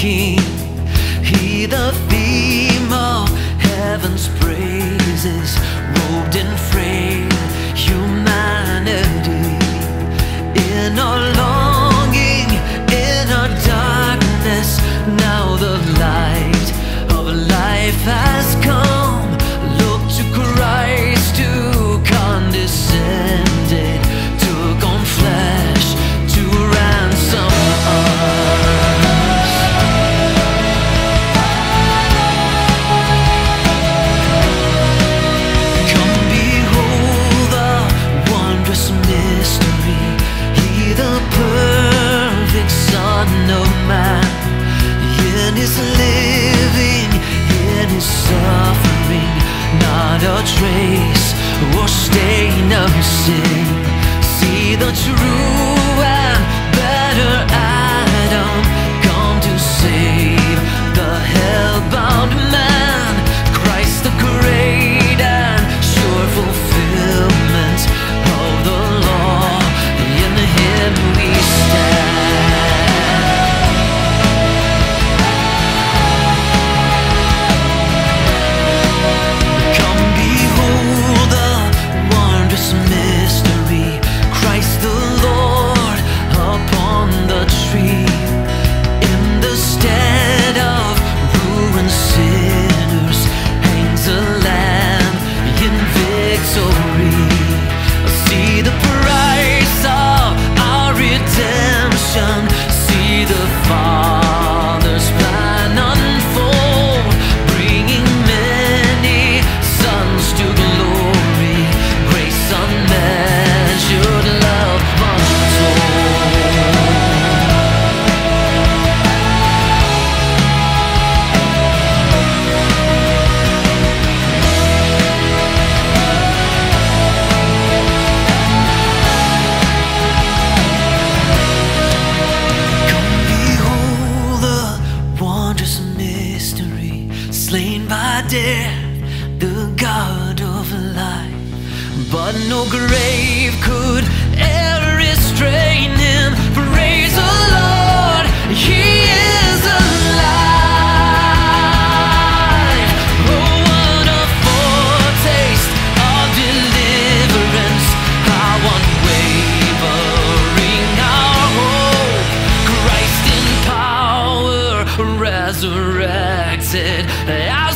King. He the theme of heaven's praises, robed in frail humanity. In our longing, in our darkness, now the light of life has come. Look to Christ who condescended, took on flesh to ransom us. Come behold the wondrous mystery. He the perfect Son of Man. In his living, in his suffering, not a trace or stain of sin. See the true and better Adam come to save the hell-bound man. Christ the great and sure fulfillment of the law. In him we stand. Slain by death, the God of life, but no grave could ever restrain him. Praise the Lord, he is alive. Oh, what a foretaste of deliverance, how unwavering our hope. Christ in power resurrected.